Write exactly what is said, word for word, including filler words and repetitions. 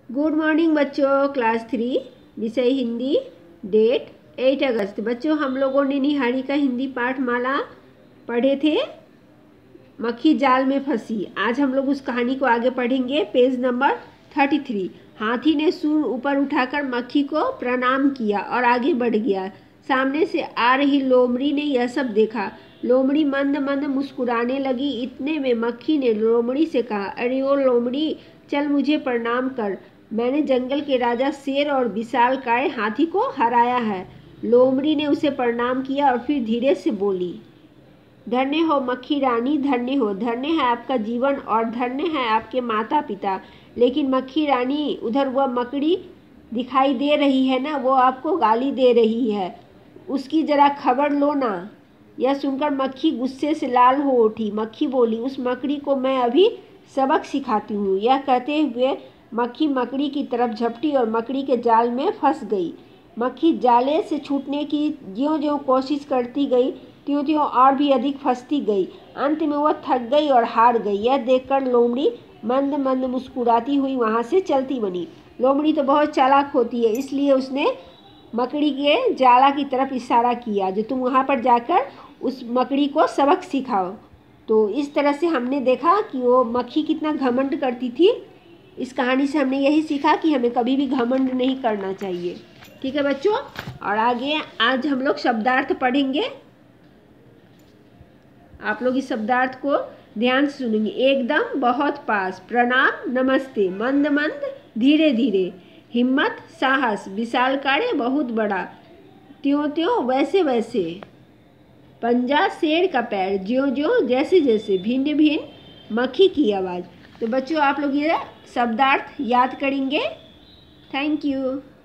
Good morning बच्चों। Class three विषय Hindi, date eight अगस्त। बच्चों, हम लोगों ने निहारिका हिंदी पाठमाला पढ़े थे, मक्खी जाल में फंसी। आज हम लोग उस कहानी को आगे पढ़ेंगे। Page number thirty three. हाथी ने सूंड ऊपर उठाकर मक्खी को प्रणाम किया और आगे बढ़ गया। सामने से आ रही लोमड़ी ने यह सब देखा। लोमड़ी मंद मंद मुस्कुराने लगी। इतने में मक्खी ने लोमड़ी से कहा, अरे ओ लोमड़ी, चल मुझे प्रणाम कर। मैंने जंगल के राजा शेर और विशालकाय हाथी को हराया है। लोमड़ी ने उसे प्रणाम किया और फिर धीरे से बोली, धन्य हो मक्खी रानी, धन्य हो, धन्य है आपका जीवन और धन्य है आपके माता पिता। लेकिन मक्खी रानी, उधर वह मकड़ी दिखाई दे रही है ना, वो आपको गाली दे रही है, उसकी जरा खबर लो ना। यह सुनकर मक्खी गुस्से से लाल हो उठी। मक्खी बोली, उस मकड़ी को मैं अभी सबक सिखाती हूँ। यह कहते हुए मक्खी मकड़ी की तरफ झपटी और मकड़ी के जाल में फंस गई। मक्खी जाले से छूटने की ज्यों ज्यों कोशिश करती गई, त्यों त्यों और भी अधिक फंसती गई। अंत में वह थक गई और हार गई। यह देखकर लोमड़ी मंद मंद मुस्कुराती हुई वहाँ से चलती बनी। लोमड़ी तो बहुत चालाक होती है, इसलिए उसने मकड़ी के जाला की तरफ इशारा किया, जो तुम वहाँ पर जाकर उस मकड़ी को सबक सिखाओ। तो इस तरह से हमने देखा कि वो मक्खी कितना घमंड करती थी। इस कहानी से हमने यही सीखा कि हमें कभी भी घमंड नहीं करना चाहिए। ठीक है बच्चों, और आगे आज हम लोग शब्दार्थ पढ़ेंगे। आप लोग इस शब्दार्थ को ध्यान से सुनेंगे। एकदम, बहुत पास, प्रणाम, नमस्ते, मंद मंद, धीरे धीरे, हिम्मत, साहस, विशालकाय, बहुत बड़ा, त्यों त्यों, वैसे वैसे, पंजा, शेर का पैर, ज्यों ज्यों, जैसे जैसे, भिन्न भिन्न, मक्खी की आवाज़। तो बच्चों, आप लोग ये शब्दार्थ याद करेंगे। Thank you.